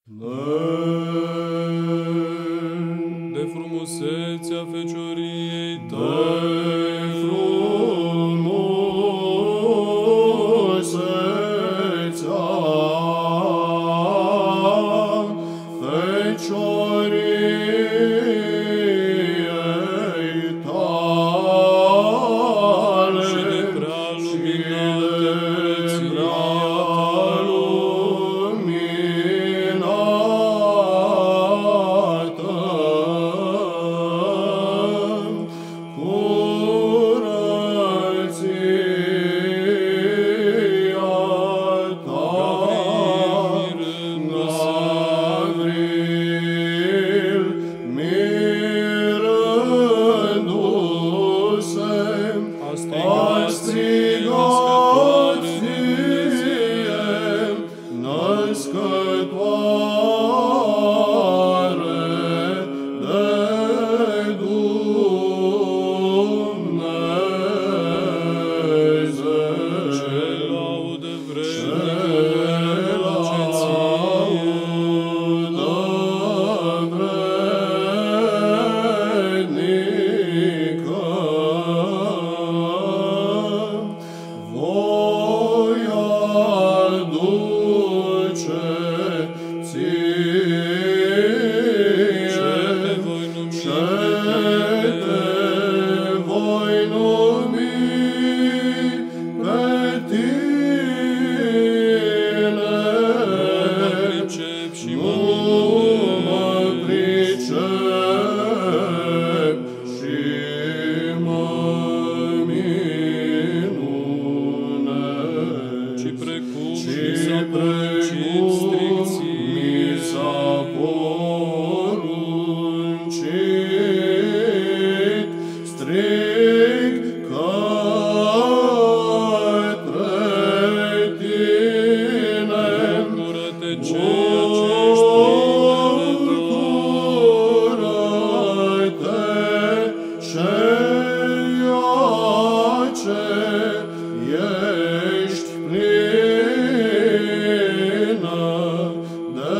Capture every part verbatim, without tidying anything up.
De frumusețea fecioriei De tale, frumusețea fecioriei tale și de prea și luminată de a strigat ție, născătoare de Dumnezeu. ce laudă Ce vrednică ce ție, laudă vrednică voi aduce ție, ce te voi numi ce pe te voi numi pe tine. mă pricep și mă Nu mă minunez. pricep și mă minunez. Ci precum Și mi s-a poruncit strict precum mi s-a poruncit strict către tine, bucură-te ceea ce ești plină de tot. bucură-te ceea ce ești plină de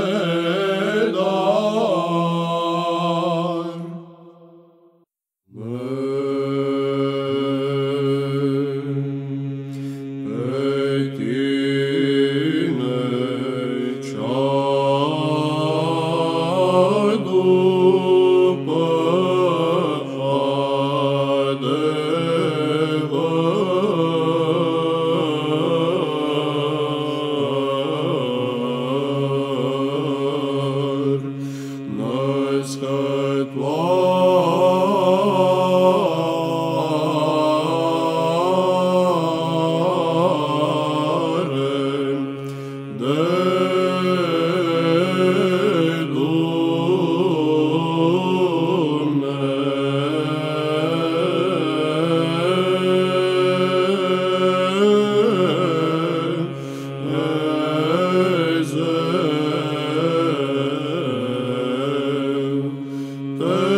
dar. Pe tine cea după adevăr, născătoare de Dumnezeu.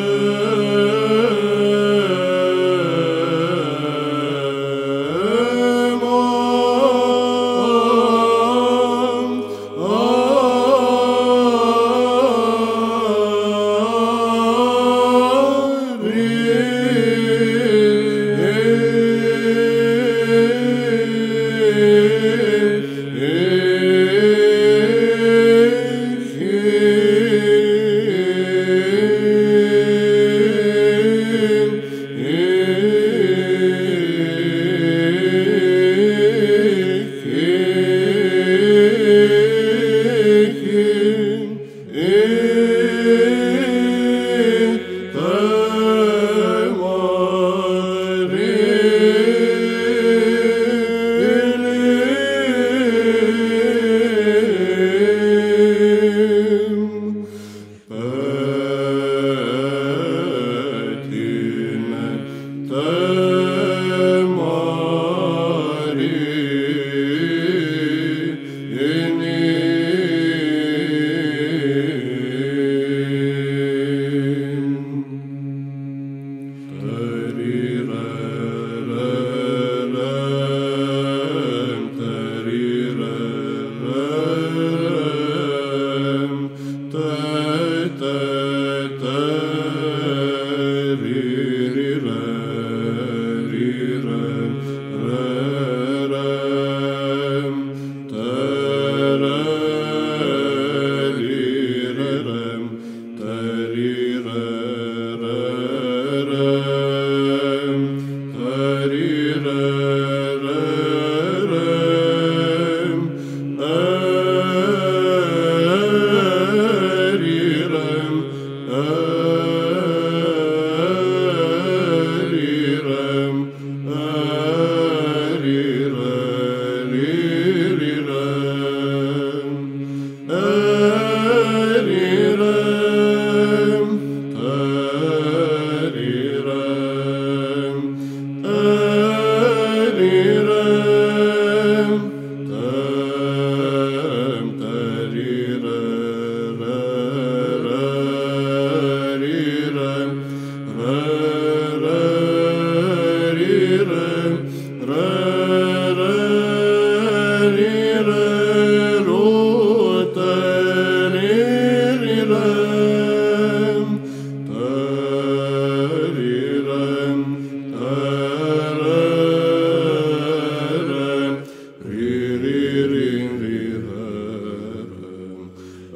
Te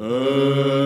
Te